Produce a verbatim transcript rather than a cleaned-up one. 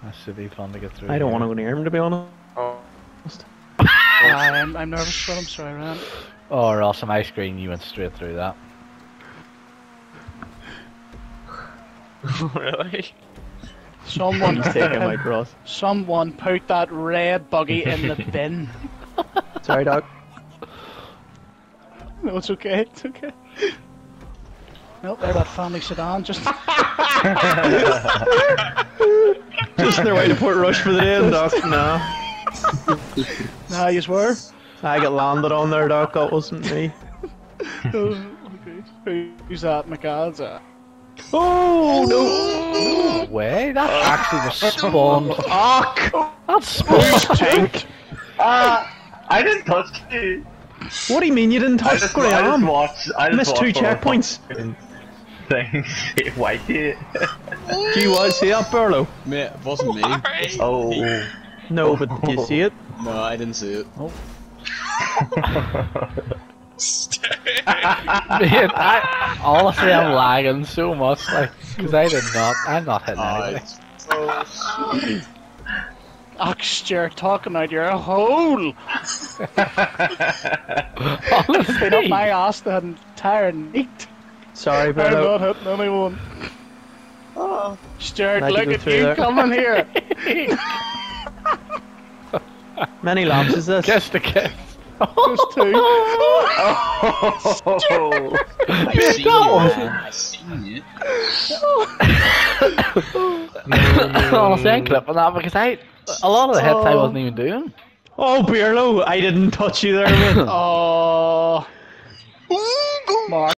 That should be fun to get through. I don't here. want to go near him, to be honest. Oh. I'm, I'm nervous for him, sorry, Ryan. Oh, Ross, on my screen, you went straight through that. Really? Someone, He's taking my cross. someone put that red buggy in the bin. Sorry, dog. No, it's okay, it's okay. No, there, that family sedan just... Just on their way to Port Rush for the day, and Doc. No. Nah, you swear? I got landed on there, Doc. That wasn't me. Oh, okay. Who's that? McCall's that? Oh, no. No way, that actually just spawned. Fuck! That spawned. Ah, I didn't touch you. What do you mean you didn't I touch just, I just Graham? watched. I just Missed two watched all the checkpoints. fucking Things. Whitey. Do you want to see that, Burlo? Mate, it wasn't me. Oh. No, but did you see it? No, I didn't see it. Man, I, honestly, I'm lagging so much, like, because I did not, I'm not hitting Oh, anything. it's so sweet. Ox, you're talking out your hole! Honestly, Been up my ass the entire night. Sorry, I'm Burlo. not hitting anyone. Oh, Stuart, Glad you look go at through you there. coming here. Many laps is this? Just a kiss. Just two. Oh. I seen you, man. I seen you. Honestly, I'm clipping that because I, a lot of the hits I Oh. wasn't even doing. Oh, Burlo, I didn't touch you there, mate. Oh. Mark.